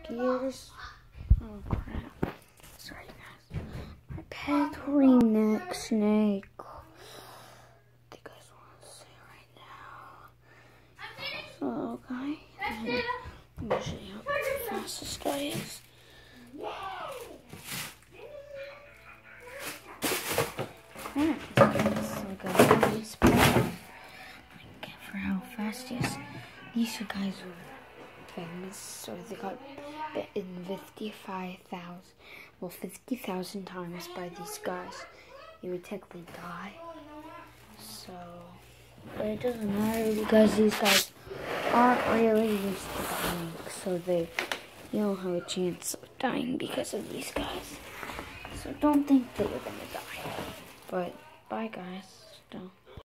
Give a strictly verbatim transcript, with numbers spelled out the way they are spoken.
gears. Oh crap. Sorry guys. My predatory neck snake. What do you guys want to say right now? So guys, let me show you how fast this guy is. Crap, this is like a really special. For how fast he is. These guys are famous, so they got bitten fifty-five thousand, well fifty thousand times by these guys. They would technically die. So, but it doesn't matter because these guys aren't really used to dying, so they you don't have a chance of dying because of these guys. So don't think that you're gonna die. But bye guys. Still.